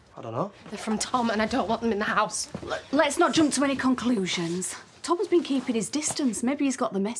I don't know. They're from Tom and I don't want them in the house. Let's not jump to any conclusions. Tom's been keeping his distance. Maybe he's got the message.